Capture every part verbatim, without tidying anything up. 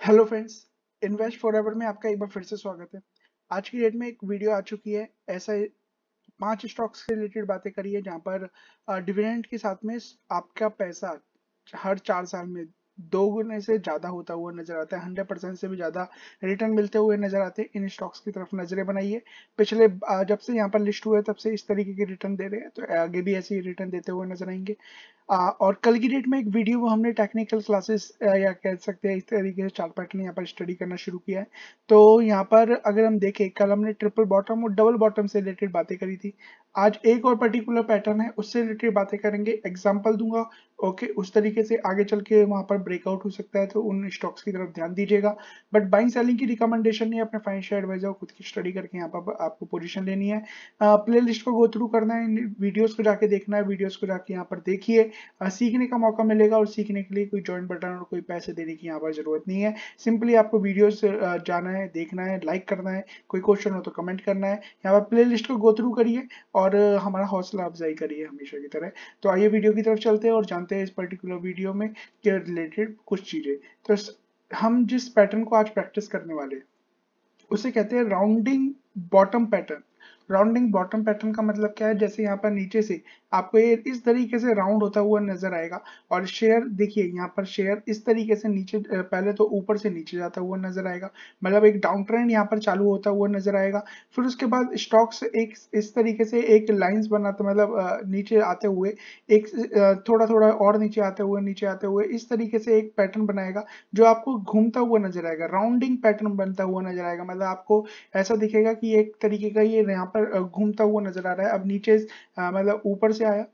Hello friends, invest forever में आपका एक बार फिर से स्वागत है। आज की डेट में एक वीडियो आ चुकी है। ऐसा पांच स्टॉक्स से रिलेटेड बातें करी है जहां पर डिविडेंड के साथ में आपका पैसा हर चार साल में दो गुने से ज्यादा होता हुआ नजर आता है। हंड्रेड परसेंट से भी ज्यादा रिटर्न मिलते हुए नजर आते हैं। इन स्टॉक्स की तरफ नजरें बनाइए। पिछले अ, जब से यहाँ पर लिस्ट हुए तब से इस तरीके के रिटर्न दे रहे हैं, तो आगे भी ऐसे ही रिटर्न देते हुए नजर आएंगे। आ, और कल की डेट में एक वीडियो वो हमने टेक्निकल क्लासेस या कह सकते हैं इस तरीके से चार्ट पैटर्न यहाँ पर स्टडी करना शुरू किया है। तो यहाँ पर अगर हम देखें, कल हमने ट्रिपल बॉटम और डबल बॉटम से रिलेटेड बातें करी थी। आज एक और पर्टिकुलर पैटर्न है, उससे रिलेटेड बातें करेंगे, एग्जाम्पल दूंगा। ओके, उस तरीके से आगे चल के वहां पर ब्रेकआउट हो सकता है, तो उन स्टॉक्स की तरफ ध्यान दीजिएगा। बट बाइंग सेलिंग की रिकमेंडेशन नहीं है, अपने फाइनेंशियल एडवाइजर खुद की स्टडी करके यहाँ पर आपको पोजीशन लेनी है। प्ले लिस्ट को गो थ्रू करना है, वीडियोस को जाके देखना है, वीडियोस को जाके यहाँ पर देखिए। सीखने का मौका मिलेगा, और सीखने के लिए कोई ज्वाइन बटन और कोई पैसे देने की यहाँ पर जरूरत नहीं है। सिंपली आपको वीडियोस जाना है, देखना है, लाइक करना है, कोई क्वेश्चन हो तो कमेंट करना है। यहाँ पर प्ले लिस्ट को गो थ्रू करिए और हमारा हौसला अफजाई करिए हमेशा की तरह। तो आइए वीडियो की तरफ चलते हैं और जानते हैं इस पर्टिकुलर वीडियो में के रिलेटेड कुछ चीजें। तो हम जिस पैटर्न को आज प्रैक्टिस करने वाले हैं उसे कहते हैं rounding bottom pattern. Rounding bottom pattern का मतलब क्या है? जैसे यहाँ पर नीचे से आपको ये इस तरीके से राउंड होता हुआ नजर आएगा, और शेयर देखिए यहाँ पर शेयर इस तरीके से नीचे, पहले तो ऊपर से नीचे जाता हुआ नजर आएगा, मतलब एक डाउन ट्रेंड यहाँ पर चालू होता हुआ नजर आएगा। फिर उसके बाद स्टॉक्स एक इस तरीके से एक लाइंस बनाते, मतलब नीचे आते हुए एक थोड़ा थोड़ा और नीचे आते हुए नीचे आते हुए इस तरीके से एक पैटर्न बनाएगा जो आपको घूमता हुआ नजर आएगा, राउंडिंग पैटर्न बनता हुआ नजर आएगा। मतलब आपको ऐसा दिखेगा कि एक तरीके का ये यहाँ पर घूमता हुआ नजर आ रहा है। अब नीचे मतलब ऊपर से आया,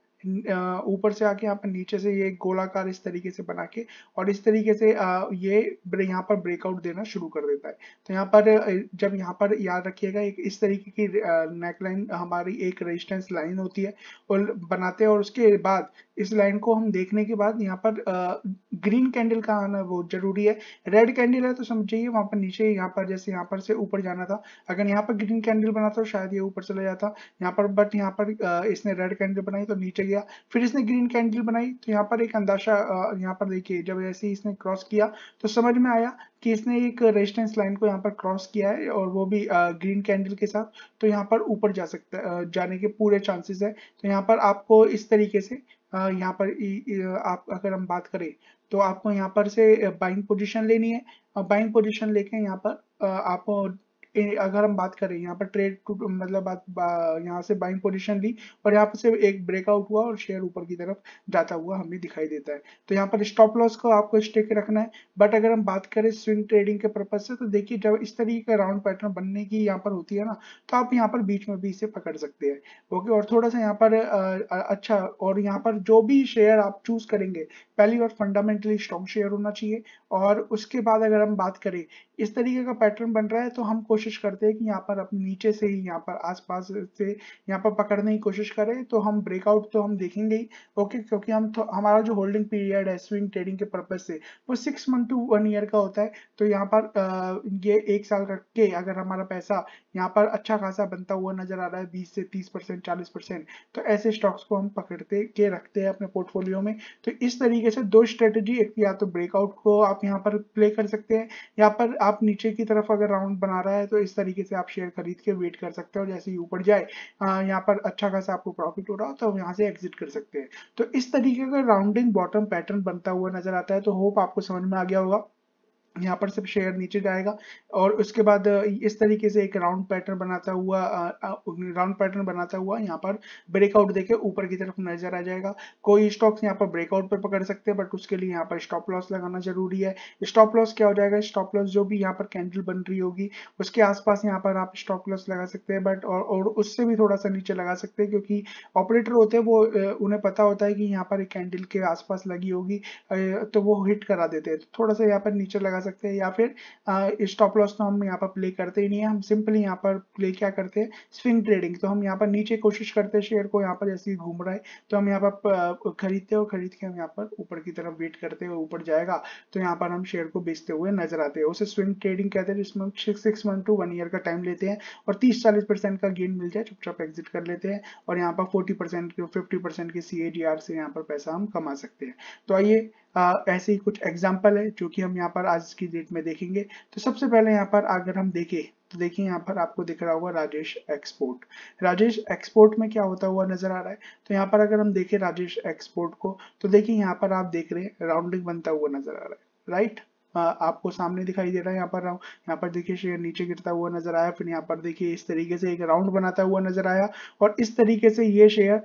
ऊपर से आके यहाँ पर नीचे से ये गोलाकार इस तरीके से बना के और इस तरीके से ये यहाँ पर ब्रेकआउट देना शुरू कर देता है। तो यहाँ पर जब यहाँ पर याद रखिएगा, एक इस तरीके की नेकलाइन हमारी एक रेजिस्टेंस लाइन होती है और बनाते हैं, और उसके बाद इस लाइन को हम देखने के बाद यहाँ पर ग्रीन कैंडल का आना बहुत जरूरी है। रेड कैंडल है तो समझिए वहां पर नीचे, यहाँ पर जैसे यहाँ पर से ऊपर जाना था, अगर यहाँ पर ग्रीन कैंडल बना तो शायद ये ऊपर चला जाता यहाँ पर, बट यहाँ पर इसने रेड कैंडल बनाई तो नीचे गया। फिर इसने ग्रीन कैंडल बनाई तो यहाँ पर एक अंदाजा, यहाँ पर देखिए जब ऐसे इसने क्रॉस किया तो समझ में आया कि इसने एक रेजिस्टेंस लाइन को यहाँ पर क्रॉस किया है, और वो भी ग्रीन कैंडल के साथ। तो यहाँ पर ऊपर जा सकता है, जाने के पूरे चांसेस है। तो यहाँ पर आपको इस तरीके से यहाँ पर आप अगर हम बात करें तो आपको यहाँ पर से बाइंग पोजीशन लेनी है। बाइंग पोजीशन लेके यहाँ पर आप अगर हम बात करें यहाँ पर ट्रेड मतलब आप यहाँ से बाइंग पोजीशन ली और यहाँ पर से एक ब्रेकआउट हुआ और शेयर ऊपर की तरफ जाता हुआ हमें दिखाई देता है, तो यहाँ पर स्टॉप लॉस को आपको स्टिक रखना है। बट अगर हम बात करें स्विंग ट्रेडिंग के पर्पज से, तो देखिए जब इस तरीके का राउंड पैटर्न बनने की यहाँ पर होती है ना, तो आप यहाँ पर बीच में भी इसे पकड़ सकते हैं। ओके, और थोड़ा सा यहाँ पर अच्छा, और यहाँ पर जो भी शेयर आप चूज करेंगे, पहली बार फंडामेंटली स्ट्रॉन्ग शेयर होना चाहिए। और उसके बाद अगर हम बात करें, इस तरीके का पैटर्न बन रहा है तो हम कोशिश करते हैं कि यहाँ पर अपने नीचे से ही यहाँ पर आसपास से यहाँ पर पकड़ने की कोशिश करें, तो हम ब्रेकआउट तो हम देखेंगे ही। ओके, क्योंकि हम तो हमारा जो होल्डिंग पीरियड है स्विंग ट्रेडिंग के पर्पज से वो six month to one year का होता है। तो यहाँ पर आ, ये एक साल रख के अगर हमारा पैसा यहाँ पर अच्छा खासा बनता हुआ नजर आ रहा है, बीस से तीस परसेंट चालीस परसेंट, तो ऐसे स्टॉक्स को हम पकड़ते के रखते हैं अपने पोर्टफोलियो में। तो इस तरीके से दो स्ट्रेटेजी, एक या तो ब्रेकआउट को आप यहाँ पर प्ले कर सकते हैं, यहाँ पर आप नीचे की तरफ अगर राउंड बना रहा है तो इस तरीके से आप शेयर खरीद के वेट कर सकते हो, जैसे ही ऊपर जाए यहाँ पर अच्छा खासा आपको प्रॉफिट हो रहा हो तो यहाँ से एग्जिट कर सकते हैं। तो इस तरीके का राउंडिंग बॉटम पैटर्न बनता हुआ नजर आता है। तो होप आपको समझ में आ गया होगा। यहाँ पर सिर्फ शेयर नीचे जाएगा और उसके बाद इस तरीके से एक राउंड पैटर्न बनाता हुआ राउंड पैटर्न बनाता हुआ यहाँ पर ब्रेकआउट देके ऊपर की तरफ नजर आ जाएगा। कोई स्टॉक्स यहाँ पर ब्रेकआउट पर पकड़ सकते हैं, बट उसके लिए यहाँ पर स्टॉप लॉस लगाना जरूरी है। स्टॉप लॉस क्या हो जाएगा? स्टॉप लॉस जो भी यहाँ पर कैंडल बन रही होगी उसके आसपास यहाँ पर आप स्टॉप लॉस लगा सकते हैं, बट और, और उससे भी थोड़ा सा नीचे लगा सकते हैं, क्योंकि ऑपरेटर होते हैं वो उन्हें पता होता है कि यहाँ पर एक कैंडल के आसपास लगी होगी तो वो हिट करा देते हैं। तो थोड़ा सा यहाँ पर नीचे लगा सकते हैं, या फिर स्टॉप लॉस तो हम यहाँ पर प्ले करते ही नहीं है। हम सिंपली यहाँ पर प्ले क्या करते हैं? Swing trading. तो हम यहाँ पर नीचे कोशिश करते हैं शेयर को, यहाँ पर जैसे ही घूम रहा है तो हम यहाँ पर खरीदते हो, खरीद के हम यहाँ पर ऊपर की तरफ वेट करते हैं, ऊपर जाएगा तो यहाँ पर हम शेयर को बेचते हुए नजर आते हैं। उसे स्विंग ट्रेडिंग कहते हैं, जिसमें six month to one year का टाइम लेते हैं और तीस चालीस परसेंट का गेन मिल जाए चुपचाप एग्जिट कर लेते हैं, और यहाँ पर फोर्टी परसेंट फिफ्टी परसेंट की सी ए जी आर से यहाँ पर पैसा हम कमा सकते हैं। तो आइए ऐसे ही कुछ एग्जाम्पल है जो कि हम यहाँ पर आज की डेट में देखेंगे। तो सबसे पहले यहाँ पर अगर हम देखें तो देखिए यहाँ पर आपको दिख रहा होगा राजेश एक्सपोर्ट। राजेश एक्सपोर्ट में क्या होता हुआ नजर आ रहा है, तो यहाँ पर अगर हम देखें राजेश एक्सपोर्ट को तो देखिए यहाँ पर आप देख रहे हैं राउंडिंग बनता हुआ नजर आ रहा है, राइट। आपको सामने दिखाई दे रहा है यहाँ पर यहाँ पर देखिए शेयर नीचे गिरता हुआ नजर आया, फिर यहाँ पर देखिए इस तरीके से एक राउंड बनाता हुआ नजर आया और इस तरीके से ये शेयर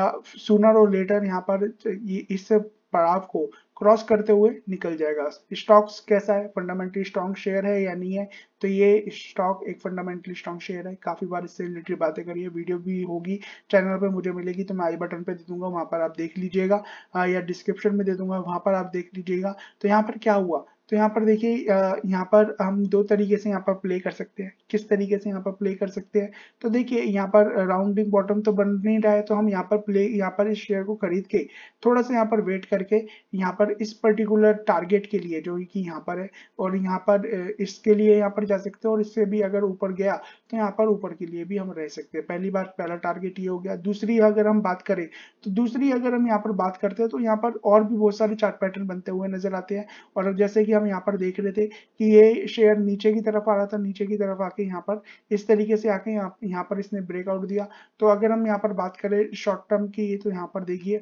सूनर और लेटर यहाँ पर इस पड़ाव को क्रॉस करते हुए निकल जाएगा। स्टॉक्स कैसा है, फंडामेंटली स्ट्रॉन्ग शेयर है या नहीं है, तो ये स्टॉक एक फंडामेंटली स्ट्रॉन्ग शेयर है। काफी बार इससे रिलेटेड बातें करी है, वीडियो भी होगी चैनल पे मुझे मिलेगी तो मैं आई बटन पे दे दूंगा, वहां पर आप देख लीजिएगा, या डिस्क्रिप्शन में दे दूंगा वहां पर आप देख लीजिएगा। तो यहाँ पर क्या हुआ, तो यहाँ पर देखिए यहाँ पर हम दो तरीके से यहाँ पर प्ले कर सकते हैं। किस तरीके से यहाँ पर प्ले कर सकते हैं, तो देखिए यहाँ पर राउंडिंग बॉटम तो बन नहीं रहा है, तो हम यहाँ पर प्ले यहाँ पर इस शेयर को खरीद के थोड़ा सा यहाँ पर वेट करके यहाँ पर इस पर्टिकुलर टारगेट के लिए जो कि यहाँ पर है और यहाँ पर इसके लिए यहाँ पर जा सकते हैं, और इससे भी अगर ऊपर गया तो यहाँ पर ऊपर के लिए भी हम रह सकते हैं। पहली बार पहला टारगेट ये हो गया। दूसरी अगर हम बात करें तो दूसरी अगर हम यहाँ पर बात करते हैं तो यहाँ पर और भी बहुत सारे चार्ट पैटर्न बनते हुए नजर आते हैं। और जैसे कि हम यहाँ पर देख रहे थे कि ये शेयर नीचे की तरफ आ रहा था, नीचे की तरफ आके यहाँ पर इस तरीके से आके यहाँ यहाँ पर इसने ब्रेकआउट दिया। तो अगर हम यहाँ पर बात करें शॉर्ट टर्म की, तो यहाँ पर देखिए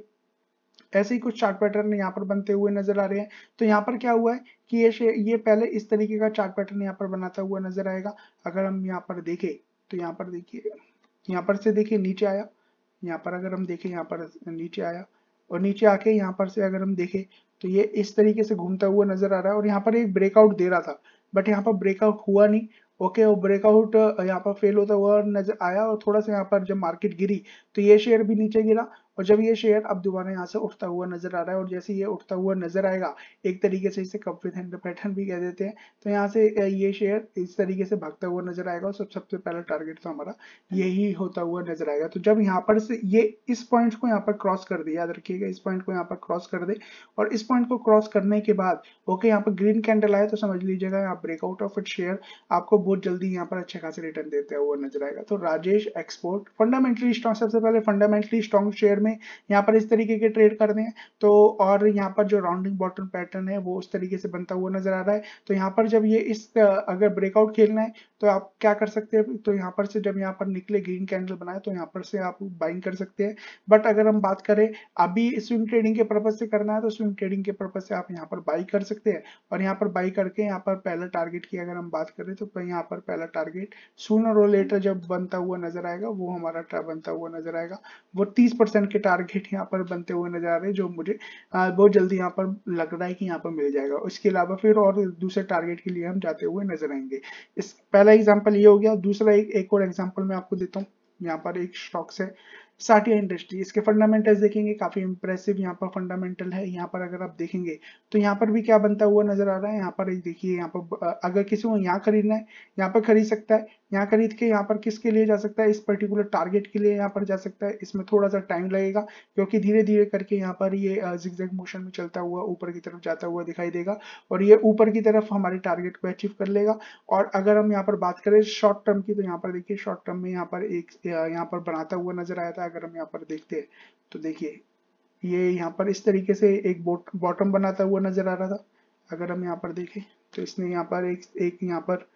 ऐसे ही कुछ चार्ट पैटर्न यहाँ पर बनते हुए नजर आ रहे हैं। तो यहाँ पर क्या हुआ है कि ये ये पहले इस तरीके का चार्ट पैटर्न यहाँ पर बनाता हुआ नजर आएगा। अगर हम यहाँ पर देखें तो यहाँ पर देखिए यहाँ पर से देखिए नीचे आया, यहाँ पर अगर हम देखें यहाँ पर नीचे आया और नीचे आके यहाँ पर से अगर हम देखें तो ये इस तरीके से घूमता हुआ नजर आ रहा है और यहाँ पर एक ब्रेकआउट दे रहा था, बट यहाँ पर ब्रेकआउट हुआ नहीं। ओके, और ब्रेकआउट यहाँ पर फेल होता हुआ नजर आया और थोड़ा सा यहाँ पर जब मार्केट गिरी तो ये शेयर भी नीचे गिरा और जब ये शेयर अब दोबारा यहाँ से उठता हुआ नजर आ रहा है और जैसे ये उठता हुआ नजर आएगा, एक तरीके से इसे कप विद हैंडल पैटर्न भी कह देते हैं, तो यहाँ से ये शेयर इस तरीके से भागता हुआ नजर आएगा और सब सबसे पहला टारगेट तो हमारा यही होता हुआ नजर आएगा। तो जब यहाँ पर से ये इस पॉइंट को यहाँ पर क्रॉस कर दे, याद रखिएगा इस पॉइंट को यहाँ पर क्रॉस कर दे और इस पॉइंट को क्रॉस करने के बाद ओके यहाँ पर ग्रीन कैंडल आए तो समझ लीजिएगा यहाँ ब्रेकआउट ऑफ इट शेयर आपको बहुत जल्दी यहाँ पर अच्छे खासे रिटर्न देते हुए नजर आएगा। तो राजेश एक्सपोर्ट फंडामेंटली स्ट्रॉन्ग, सबसे पहले फंडामेंटली स्ट्रॉन्ग शेयर में यहाँ पर इस तरीके के ट्रेड करते हैं। तो और यहाँ पर जो राउंडिंग बॉटम पैटर्न है वो उस तरीके से बनता हुआ नजर आ रहा है। तो यहाँ पर जब ये इस अगर ब्रेकआउट खेलना है तो आप क्या कर सकते हैं, तो यहाँ पर से जब यहाँ पर निकले ग्रीन कैंडल बनाए तो यहाँ पर से आप बाइंग कर सकते हैं। बट अगर हम बात करें अभी स्विंग ट्रेडिंग के पर्पज से करना है तो स्विंग ट्रेडिंग के पर्पज से आप यहाँ पर बाई कर सकते हैं और यहाँ पर बाई करके यहाँ पर पहला टारगेट की अगर हम बात करें तो यहाँ पर पहला टारगेट सूनर और लेटर जब बनता हुआ नजर आएगा वो हमारा बनता हुआ नजर आएगा, वो तीस परसेंट के टारगेट यहाँ पर बनते हुए नजर आ रहे हैं जो मुझे बहुत जल्दी यहाँ पर लग रहा है कि यहाँ पर मिल जाएगा। इसके अलावा फिर और दूसरे टारगेट के लिए हम जाते हुए नजर आएंगे। इस पहला एग्जांपल ये हो गया। दूसरा एक, एक और एग्जांपल मैं आपको देता हूँ। यहाँ पर एक स्टॉक्स है साटिया इंडस्ट्री, इसके फंडामेंटल्स देखेंगे काफी इंप्रेसिव यहाँ पर फंडामेंटल है। यहाँ पर अगर आप देखेंगे तो यहाँ पर भी क्या बनता हुआ नजर आ रहा है, यहाँ पर देखिए यहाँ पर अगर किसी को यहाँ खरीदना है यहाँ पर खरीद सकता है, यहाँ खरीद के यहाँ पर किसके लिए जा सकता है, इस पर्टिकुलर टारगेट के लिए यहाँ पर जा सकता है। इसमें थोड़ा सा टाइम लगेगा क्योंकि धीरे धीरे करके यहाँ पर ये जिगजैग मोशन में चलता हुआ ऊपर की तरफ जाता हुआ दिखाई देगा और ये ऊपर की तरफ हमारे टारगेट को अचीव कर लेगा। और अगर हम यहाँ पर बात करें शॉर्ट टर्म की तो यहाँ पर देखिए शॉर्ट टर्म में यहाँ पर एक यहाँ पर बनाता हुआ नजर आया था। अगर हम यहाँ पर देखते हैं तो देखिए ये यहाँ पर इस तरीके से एक बॉटम बनाता हुआ नजर आ रहा था। अगर हम यहाँ पर देखें तो इसने यहाँ पर एक एक यहाँ पर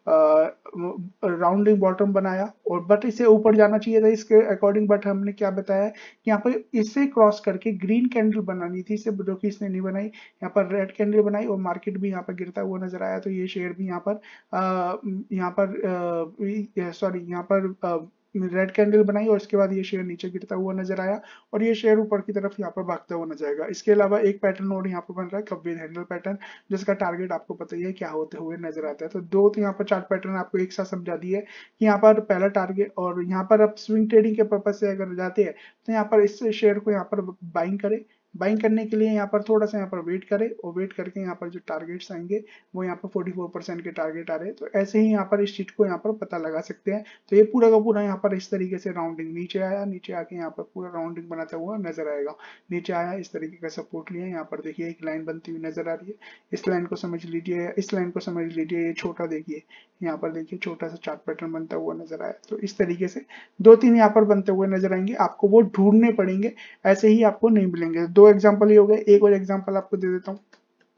राउंडिंग बॉटम बनाया और बट इसे ऊपर जाना चाहिए था इसके अकॉर्डिंग, बट हमने क्या बताया कि यहाँ पर इसे क्रॉस करके ग्रीन कैंडल बनानी थी इसे, जो कि इसने नहीं बनाई। यहाँ पर रेड कैंडल बनाई और मार्केट भी यहाँ पर गिरता हुआ नजर आया। तो ये शेयर भी यहाँ पर यहाँ पर सॉरी यहाँ पर रेड कैंडल बनाई और इसके बाद ये शेयर नीचे गिरता हुआ नजर आया और ये शेयर ऊपर की तरफ यहाँ पर भागता हुआ नजर आएगा। इसके अलावा एक पैटर्न और यहाँ पर बन रहा है कप विद हैंडल पैटर्न, जिसका टारगेट आपको पता ही है क्या होते हुए नजर आता है। तो दो तो यहाँ पर चार्ट पैटर्न आपको एक साथ समझा दिए कि यहाँ पर पहला टारगेट और यहाँ पर आप स्विंग ट्रेडिंग के पर्पज से अगर जाते हैं तो यहाँ पर इस शेयर को यहाँ पर बाइंग करें। बाइंग करने के लिए यहाँ पर थोड़ा सा यहाँ पर वेट करें और वेट करके यहाँ पर जो टारगेट्स आएंगे वो यहाँ पर चौवालीस परसेंट के टारगेट आ रहे हैं। तो ऐसे ही यहाँ पर इस चीज को यहाँ पर पता लगा सकते हैं। तो ये पूरा का पूरा यहाँ पर इस तरीके से राउंडिंग नीचे आया, नीचे आके यहाँ पर पूरा राउंडिंग बनाता हुआ नजर आएगा। नीचे आया, इस तरीके का सपोर्ट लिया, यहाँ पर देखिए एक लाइन बनती हुई नजर आ रही है। इस लाइन को समझ लीजिए, इस लाइन को समझ लीजिए, ये छोटा देखिए यहाँ पर देखिए छोटा सा चार्ट पैटर्न बनता हुआ नजर आया। तो इस तरीके से दो तीन यहाँ पर बनते हुए नजर आएंगे, आपको वो ढूंढने पड़ेंगे, ऐसे ही आपको नहीं मिलेंगे। दो एग्जांपल ही हो गए, एक और एग्जांपल आपको दे देता हूँ।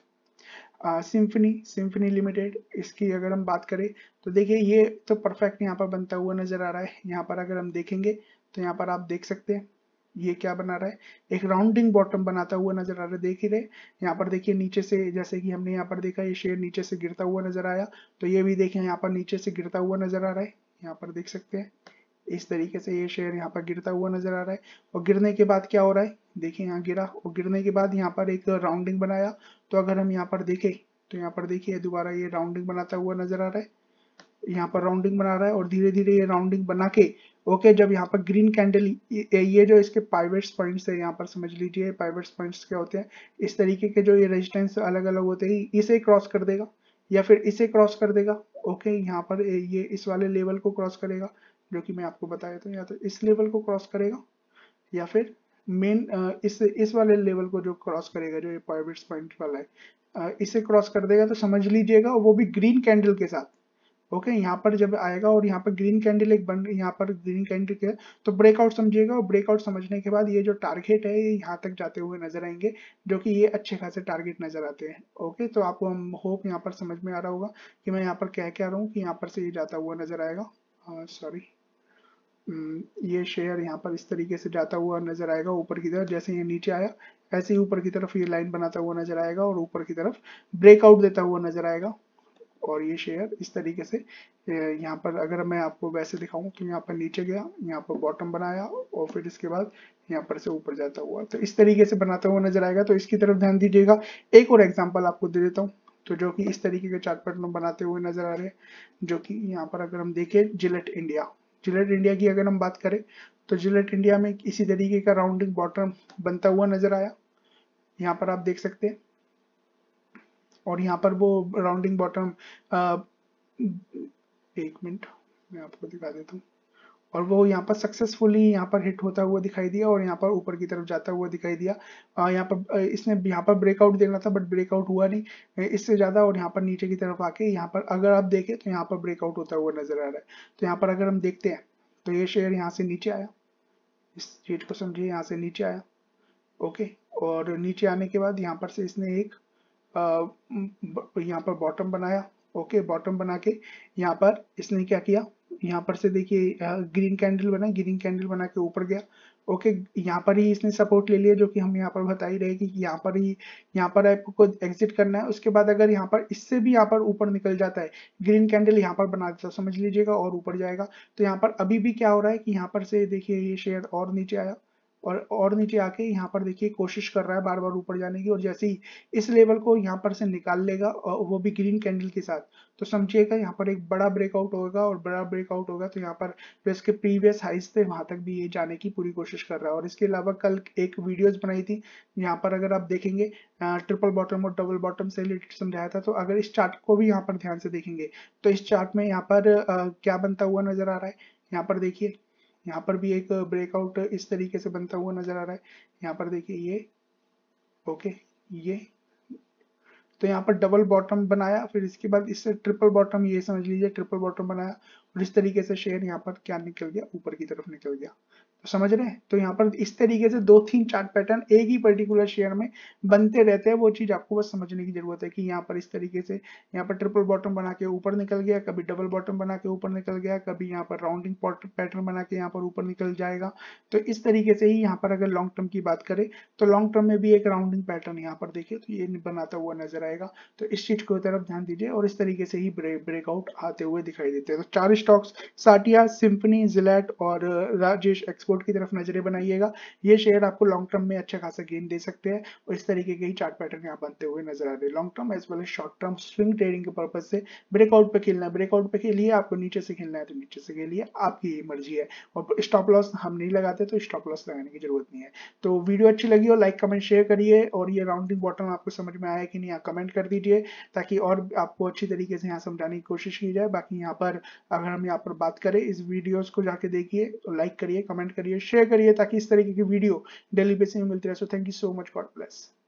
सिम्फनी सिम्फनी लिमिटेड, इसकी अगर हम बात करें तो देखिए ये तो परफेक्ट यहाँ पर बनता हुआ नजर आ रहा है। यहाँ पर अगर हम देखेंगे तो यहाँ पर आप देख सकते हैं ये क्या बना रहा है, एक राउंडिंग बॉटम बनाता हुआ नजर आ रहा है। देख ही रहे यहाँ पर देखिए नीचे से, जैसे कि हमने यहाँ पर देखा ये शेयर नीचे से गिरता हुआ नजर आया, तो ये भी देखिए यहाँ पर नीचे से गिरता हुआ नजर आ रहा है। यहाँ पर देख सकते हैं इस तरीके से ये शेयर यहाँ पर गिरता हुआ नजर आ रहा है। और गिरने के बाद क्या हो रहा है, देखिए यहाँ गिरा और गिरने के बाद यहाँ पर एक राउंडिंग बनाया। तो अगर हम यहाँ पर देखें तो यहाँ पर देखिए दोबारा ये राउंडिंग बनाता हुआ नजर आ रहा है, यहाँ पर राउंडिंग बना रहा है और धीरे धीरे ये राउंडिंग बना के ओके जब यहाँ पर ग्रीन कैंडल, ये, ये जो इसके पाइवेट्स पॉइंट्स है यहाँ पर समझ लीजिए, पाइवेट्स पॉइंट्स क्या होते हैं, इस तरीके के जो ये रेजिस्टेंस अलग अलग होते हैं, इसे क्रॉस कर देगा या फिर इसे क्रॉस कर देगा। ओके यहाँ पर ये इस वाले लेवल को क्रॉस करेगा, जो कि मैं आपको बताया था, या तो इस लेवल को क्रॉस करेगा या फिर मेन इस इस वाले लेवल को जो क्रॉस करेगा, जो ये पाइवेट्स पॉइंट वाला है, इसे क्रॉस कर देगा। तो समझ लीजिएगा वो भी ग्रीन कैंडल के साथ। ओके यहाँ पर जब आएगा और यहाँ पर ग्रीन कैंडल एक बन, यहाँ पर ग्रीन कैंडल के तो ब्रेकआउट समझिएगा, और ब्रेकआउट समझने के बाद ये जो टारगेट है ये यहाँ तक जाते हुए नजर आएंगे, जो कि ये अच्छे खासे टारगेट नजर आते हैं। ओके तो आपको हम होप यहाँ पर समझ में आ रहा होगा कि मैं यहाँ पर क्या कह रहा हूँ, कि यहाँ पर से ये जाता हुआ नजर आएगा। सॉरी ये शेयर यहाँ पर इस तरीके से जाता हुआ नजर आएगा ऊपर की तरफ, जैसे ये नीचे आया ऐसे ही ऊपर की तरफ ये लाइन बनाता हुआ नजर आएगा और ऊपर की तरफ ब्रेकआउट देता हुआ नजर आएगा। और ये शेयर इस तरीके से यहाँ पर अगर मैं आपको वैसे दिखाऊं तो यहाँ पर नीचे गया, यहाँ पर बॉटम बनाया और फिर इसके बाद यहाँ पर से ऊपर जाता हुआ, तो इस तरीके से बनाता हुआ नजर आएगा। तो इसकी तरफ ध्यान दीजिएगा। एक और एग्जांपल आपको दे देता हूँ, तो जो कि इस तरीके के चार्ट पैटर्न बनाते हुए नजर आ रहे हैं, जो कि यहाँ पर अगर हम देखें जिलेट इंडिया, जिलेट इंडिया की अगर हम बात करें तो जिलेट इंडिया में इसी तरीके का राउंडिंग बॉटम बनता हुआ नजर आया, यहाँ पर आप देख सकते हैं। और यहाँ पर वो राउंडिंग बॉटम, एक मिनट मैं आपको दिखा देता हूँ, और वो यहाँ पर सक्सेसफुली यहाँ पर हिट होता हुआ दिखाई दिया और यहाँ पर ऊपर की तरफ जाता हुआ दिखाई दिया। आ, यहाँ पर इसने यहाँ पर ब्रेकआउट देना था बट ब्रेकआउट हुआ नहीं इससे ज्यादा, और यहाँ पर नीचे की तरफ आके यहाँ पर अगर आप देखें तो यहाँ पर ब्रेकआउट होता हुआ नजर आ रहा है। तो यहाँ पर अगर हम देखते हैं तो ये शेयर यहाँ से नीचे आया, इस चीज को समझिए, यहाँ से नीचे आया। ओके और नीचे आने के बाद यहाँ पर से इसने एक यहाँ पर बॉटम बनाया। ओके बॉटम बना के यहाँ पर इसने क्या किया, यहाँ पर से देखिए ग्रीन कैंडल बना, ग्रीन कैंडल बना के ऊपर गया। ओके यहाँ पर ही इसने सपोर्ट ले लिया, जो कि हम यहाँ पर बता ही रहे कि यहाँ पर ही यहाँ पर आपको एग्जिट करना है। उसके बाद अगर यहाँ पर इससे भी यहाँ पर ऊपर निकल जाता है, ग्रीन कैंडल यहाँ पर बना देता समझ लीजिएगा और ऊपर जाएगा। तो यहाँ पर अभी भी क्या हो रहा है कि यहाँ पर से देखिए ये शेयर और नीचे आया और और नीचे आके यहाँ पर देखिए कोशिश कर रहा है बार बार ऊपर जाने की, और जैसे ही इस लेवल को यहाँ पर से निकाल लेगा और वो भी ग्रीन कैंडल के साथ, तो समझिएगा यहाँ पर एक बड़ा ब्रेकआउट होगा, और बड़ा ब्रेकआउट होगा तो यहाँ पर जो इसके प्रीवियस हाइस थे वहां तक भी ये जाने की पूरी कोशिश कर रहा है। और इसके अलावा कल एक वीडियोज बनाई थी, यहाँ पर अगर आप देखेंगे ट्रिपल बॉटम और डबल बॉटम से रिलेटेड समझाया था। तो अगर इस चार्ट को भी यहाँ पर ध्यान से देखेंगे तो इस चार्ट में यहाँ पर आ, क्या बनता हुआ नजर आ रहा है, यहाँ पर देखिए यहाँ पर भी एक ब्रेकआउट इस तरीके से बनता हुआ नजर आ रहा है। यहाँ पर देखिए ये ओके ये तो यहाँ पर डबल बॉटम बनाया, फिर इसके बाद इससे ट्रिपल बॉटम, ये समझ लीजिए ट्रिपल बॉटम बनाया, और इस तरीके से शेयर यहाँ पर क्या निकल गया, ऊपर की तरफ निकल गया। तो समझ रहे हैं, तो यहाँ पर इस तरीके से दो तीन चार्ट पैटर्न एक ही पर्टिकुलर शेयर में बनते रहते हैं। वो चीज आपको बस समझने की जरूरत है कि यहाँ पर इस तरीके से यहाँ पर ट्रिपल बॉटम बना के ऊपर निकल गया, कभी डबल बॉटम बना के ऊपर निकल गया, कभी यहाँ पर राउंडिंग पैटर्न बना के यहाँ पर ऊपर निकल जाएगा। तो इस तरीके से ही यहाँ पर अगर लॉन्ग टर्म की बात करें तो लॉन्ग टर्म में भी एक राउंडिंग पैटर्न यहाँ पर देखिए तो ये बनाता हुआ नजर आएगा। तो इस चीज की तरफ ध्यान दीजिए, और इस तरीके से ही ब्रेकआउट आते हुए दिखाई देते हैं। तो चार स्टॉक्स साटिया, सिम्फनी, जिलेट और राजेश एक्सपोर्ट की तरफ नजरें बनाइएगा। ये शेयर आपको लॉन्ग टर्म में अच्छा खासा गेन दे सकते हैं, और इस तरीके के ही चार्ट पैटर्न यहाँ बनते हुए नजर आ रहे हैं। Long term as well as short term swing trading के पर्पज से ब्रेकआउट पे खेलना है, ब्रेकआउट पे खेलिए, आपको नीचे से खेलना है तो नीचे से खेलिए, आपकी मर्जी है। और स्टॉप लॉस हम नहीं लगाते, तो स्टॉप लॉस लगाने की जरूरत नहीं है। तो वीडियो अच्छी लगी हो लाइक कमेंट शेयर करिए, और ये राउंडिंग बॉटम आपको समझ में आया कि नहीं कमेंट कर दीजिए, ताकि और आपको अच्छी तरीके से यहाँ समझाने की कोशिश की जाए। बाकी यहाँ पर अगर हम यहाँ पर बात करें, इस वीडियोस को जाके देखिए, तो लाइक करिए, कमेंट करिए, शेयर करिए, ताकि इस तरीके की वीडियो डेली बेसिस में मिलती रहे। So thank you so much, god bless.